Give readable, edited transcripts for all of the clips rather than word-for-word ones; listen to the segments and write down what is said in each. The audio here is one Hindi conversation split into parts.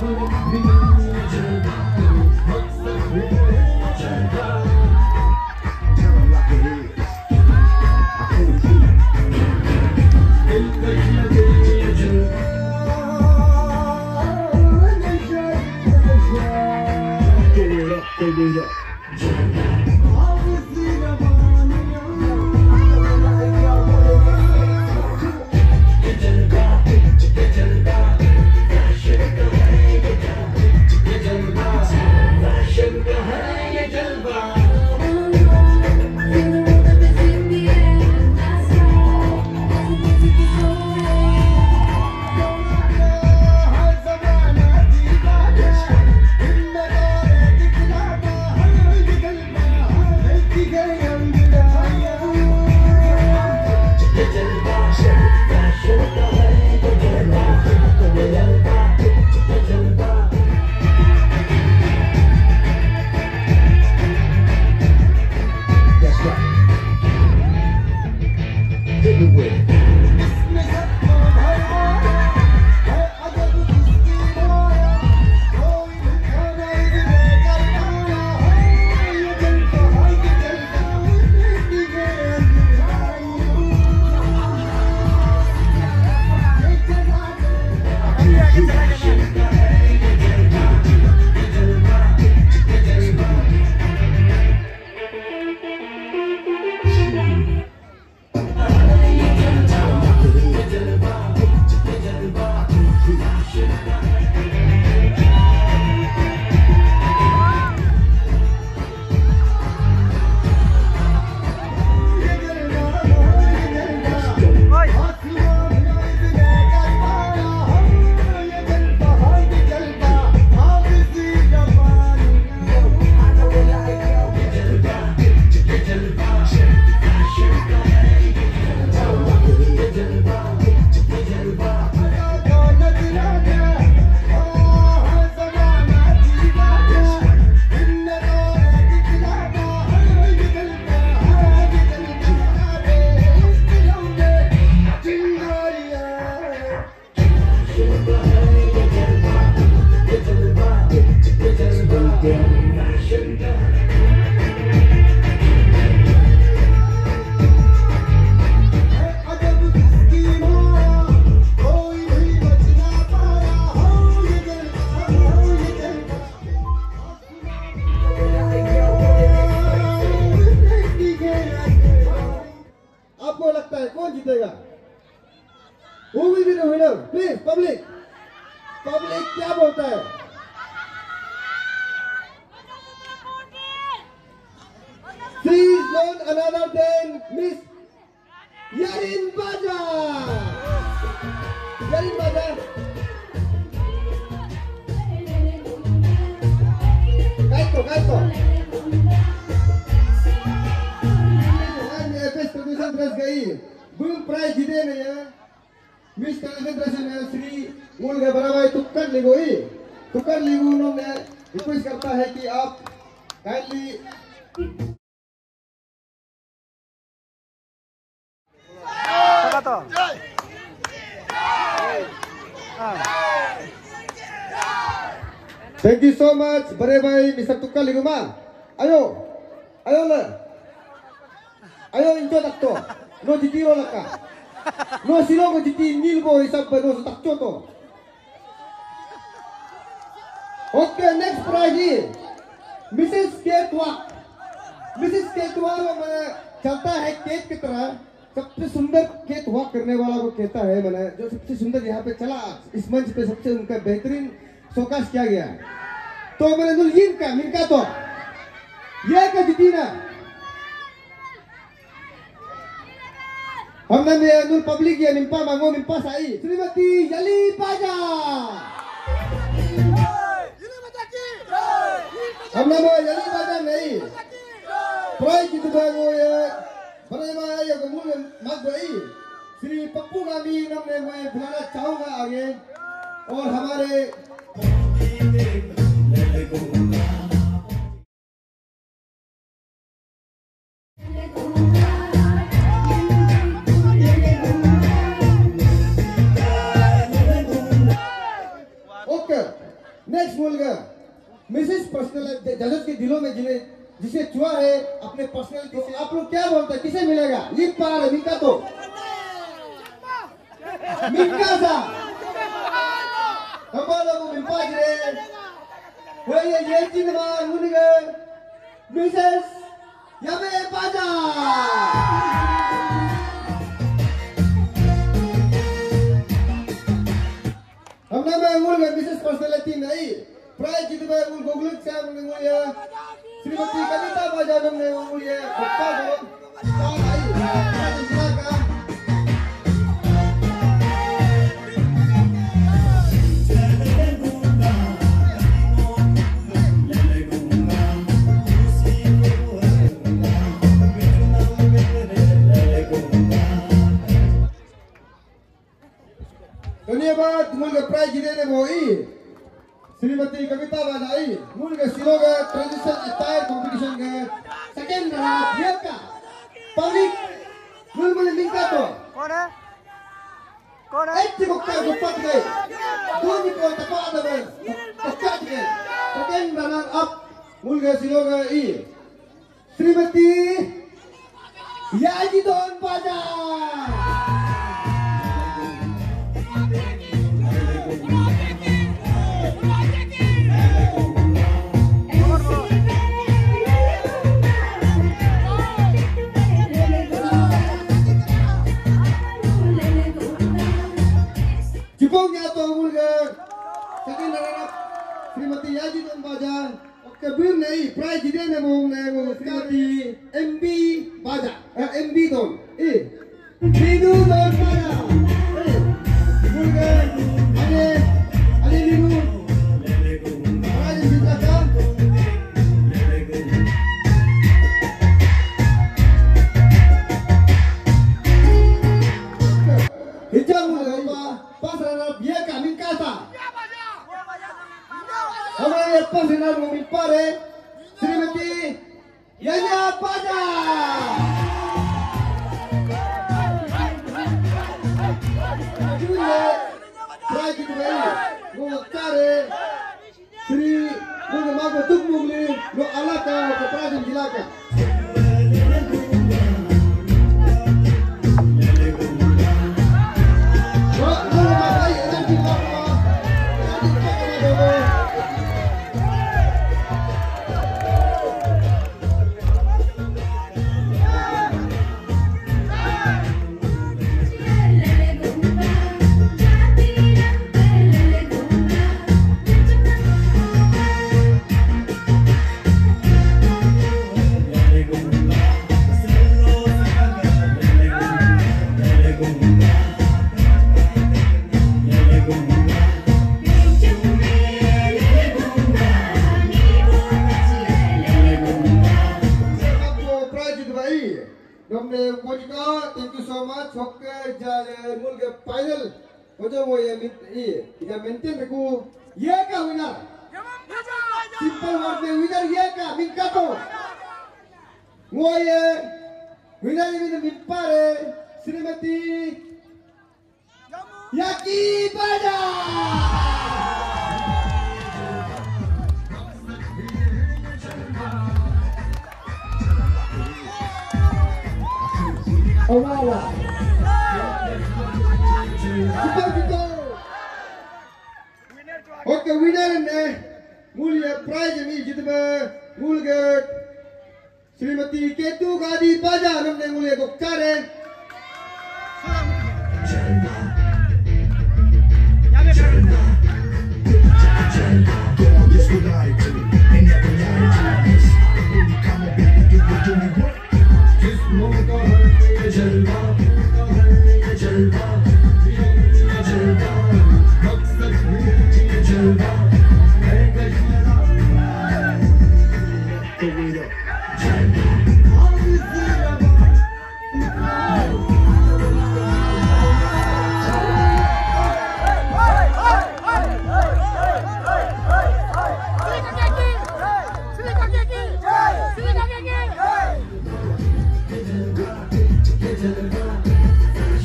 Thank you so much, Bare Bhai, Mr. Tukar Liguma. Ayo, ayo le, ayo inco takto, no jiti lo laka, no silo ko jiti nil ko isap no takto to. Okay, next prize, Mrs. Ketwa. Mrs. Ketwa मैंने चलता है केक की तरह सबसे सुंदर केक वॉक करने वाला को कहता है मैंने जो सबसे सुंदर यहाँ पे चला इस मंच पे सबसे उनका बेहतरीन शोकास किया गया तो मैंने नुल मिनका तो ये का जितीना हमने में नुल पब्लिक ये निम्पा मांगो निम्पा साई श्रीमती यली पाजा हमने में यली पाजा नहीं प्राइज जितने को ये बड़े भाई ये गुमूल मत भाई श्री पप्पू गामी हमने मैं बुलाना चाहूँगा आगे और हमारे ओके नेक्स्ट बोलगा मिसेस पर्सनल जजेस के दिलों में जिसे छुआ है अपने पर्सनलिटी से, आप लोग क्या बोलते हैं किसे मिलेगा? लिप पार मिका तो मिका सा हमारा वो मिलपाज रे वो ये चिन्ह मुनिगे मिसेस यमे पाजा हमने में मूल मिसेस पर्सनलिटी नहीं प्राय जितने मूल गोगलुक से हमने मूल ये श्रीमती कविता बाजा हमने मूल ये भक्ता जो तार आई जिला का धन्यवाद मूल के प्राइज जीतने बोई श्रीमती कविता बाजाई मूल के सिलो के ट्रेडिशनल अटायर कंपटीशन के सेकंड रनर ये का पब्लिक मूल लिंका तो कौन है एक को का गुप्त गए दो को तपा दे कच्चा गए सेकंड रनर अप मूल के सिलो के ई श्रीमती याजी दोन बाजा श्रीमती याजी दोन बाजा कबीर नहीं प्राइज जीते ने वो श्रीमती एमबी बाजा एमबी दोन मीनू दोन बाजा अरे अरे मीनू आज जीता था हिजा मुझे पास रनर ये कामिंग का था हमारे पास रनर मुमिन पर है श्रीमती याजा पाजा प्राइज जीते वो चारे श्री मुझे माँ को तुक मुगली वो अलग का प्राइज जिला का Thank you so much. Hokke jale mul ke final. Ojo wo ye maintain रखो ये का winner. Simple word में winner ये का मिक्का तो. वो ये winner ये मिप्पा रे श्रीमती याकी बाजा. Awala. Super Vito. Okay, winner ने मूल ये प्राइज में जितने मूल के श्रीमती केतु गादी बाजा हमने मूल ये गुप्ता रे.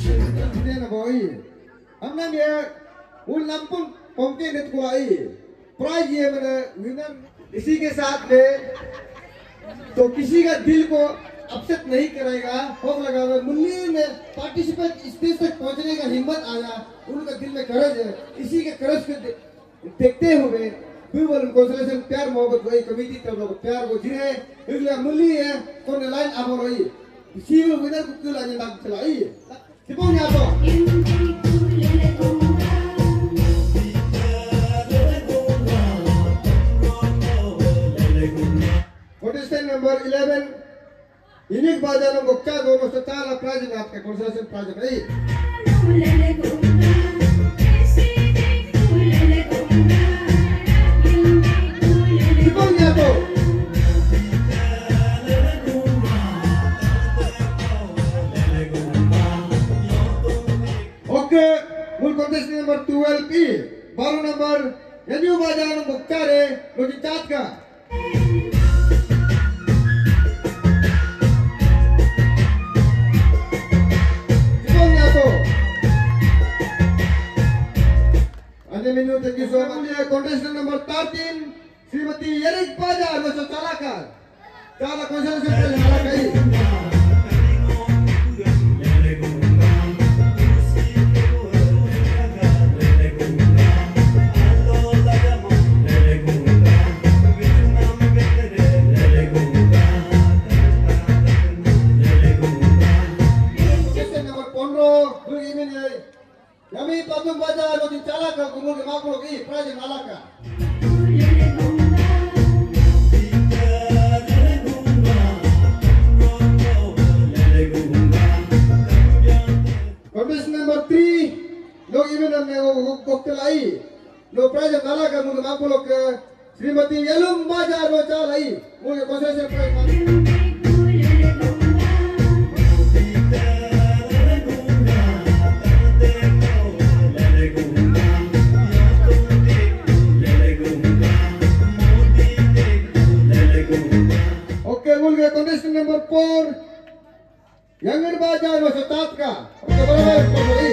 हमने ये उन लंपुन पंके नेत को आई प्राइज ये मैंने विनर इसी के साथ में तो किसी का दिल को अपसेट नहीं करेगा होप लगा हुआ मुन्नी ने पार्टिसिपेंट स्टेज तक पहुंचने का हिम्मत आया उनका दिल में करेज है इसी के करेज को देखते हुए बिल्कुल कंसोलेशन प्यार मोहब्बत वही कमिटी तब लोग प्यार को जिन्हें इसलिए मुन्नी है कौन लाइन अब हो रही इसी में विनर को क्यों लाने तक चलाई सिपोन या तो Contestant number 11 Unique Bajan Gupta दोनों से चार प्राइज में आपके कंसोलेशन प्राइज है सिपोन या तो ओके मूल contestant number 12 P बारू नंबर यन्यू बाजान गupta रे लोजी चाट का Thank you so much. Contestant number 13, Srimati Yerik Baja, Mr. Chalakar. Chala consolation prize hala kai. Contestant number 15, good evening. Kami patung baca logi Chalakar kumul ke makul ki prize nalaka. Contestant number 3 log even हमने वो cocktail आई लो prize nalaka kumul ke makul ke Srimati Yelum baca lo chalai kumul ke consolation prize contestant number 4 Younger Baja no setat ka oke barabar koi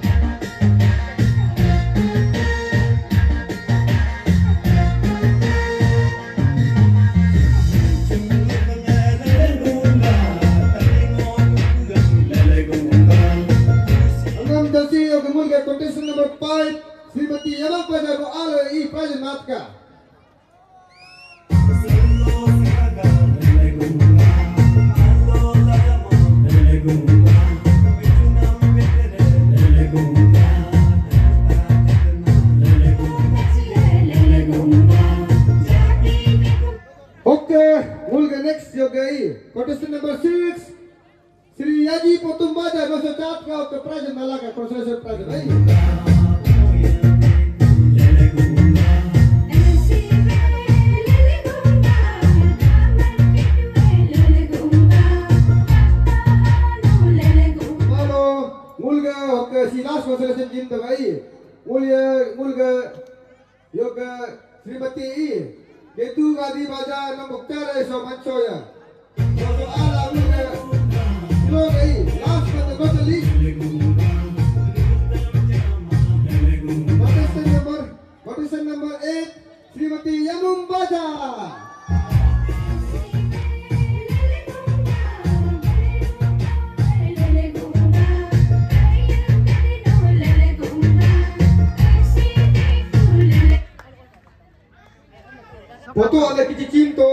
Angam dasi oke mulga contestant number 5 Srimati Yama Baja no alo I prize natka next yo gई contestant number 6 Sri Yaji Potumbaja no se chat ka oke prize nala ka consolation prize bhai Silas consolation jin to bhai mulga yoga Srimati Ketu Gadi Baja no Gupta re so mancho ya so ala mulga lo bhai last but not the least contestant number 8 Srimati Yamum Baja foto ada kicicin to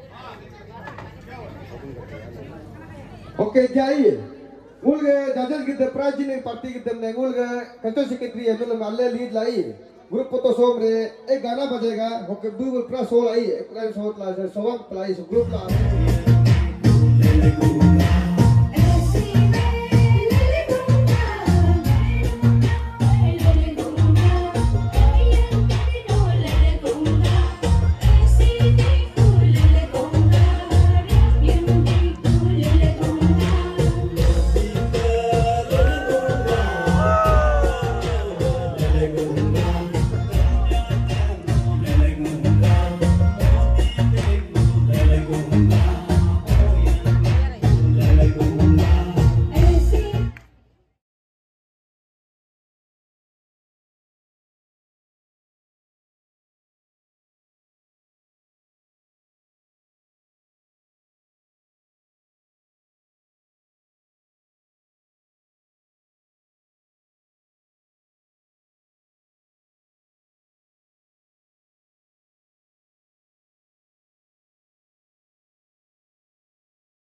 oke jai mulga judges gidde prize ne party gidde ne mulga control secretary है मतलब माले लीड लाई ग्रुप फोटो सोम रे एक गाना बजेगा ओके बिल्कुल प्लस हो लाई एक लाइन शॉट ला सॉन्ग प्लाई ग्रुप ला